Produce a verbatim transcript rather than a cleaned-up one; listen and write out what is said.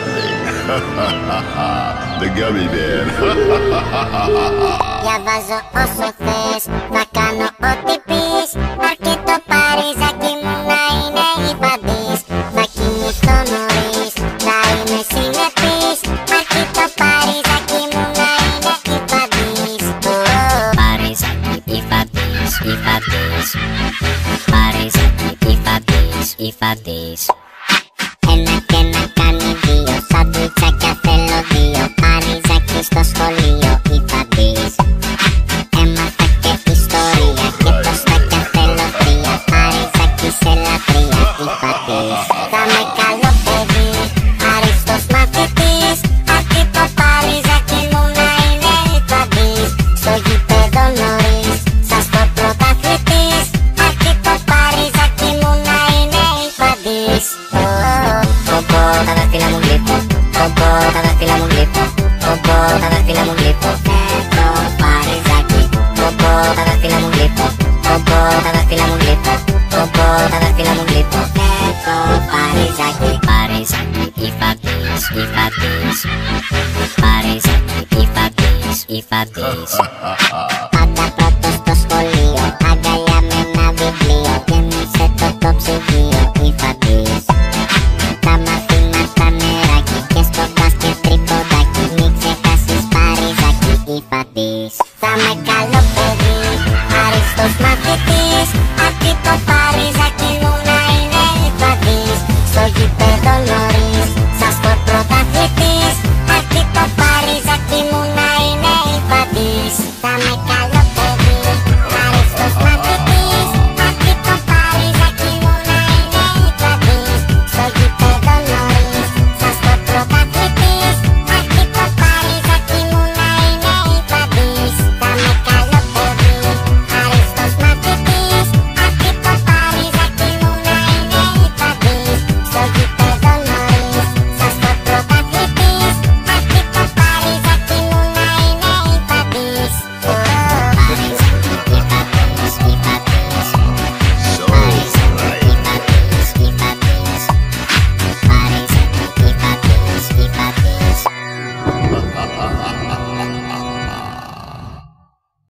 The gummy bear. Διαβάζω όσο θες, θα κάνω ό,τι πεις. Αρκεί το παρίζακι μου να είναι υφαντής. Θα κοιμηθώ νωρίς, θα είμαι συνεπής. Αρκεί το παρίζακι μου να είναι υφαντής. Παρίζακι, υφαντής, υφαντής. Παρίζακι, υφαντής, υφαντής. Ένα και ένα κάνει δύο, σαντουιτσάκια θέλω δύο. Παρίζακι στο σχολείο, υφαντής. Έμαθα και ιστορία και προστάκια θέλω τρία. Παρίζακι σε λατρεία, υφαντής. Θα με καλό παιδί, άριστος μαθητής. Αρκεί το παρίζακι μου να είναι υφαντής. Στο γήπεδο νωρίς, σας το πρωταθλητής. Αρκεί το παρίζακι μου να είναι υφαντής. Κομπό, τα δάχτυλα μου γλύπω. Κομπό, τα δάχτυλα μου γλύπω. Κομπό, τα δάχτυλα μου γλύπω. Το παρίζακι, Κομπό, τα δάχτυλα μου γλύπω. Κομπό, τα δάχτυλα μου γλύπω. Κομπό, τα δάχτυλα μου γλύπω. το παρίζακι. Παρίζακι, υφαντής, υφαντής. Παρίζακι, υφαντής, υφαντής.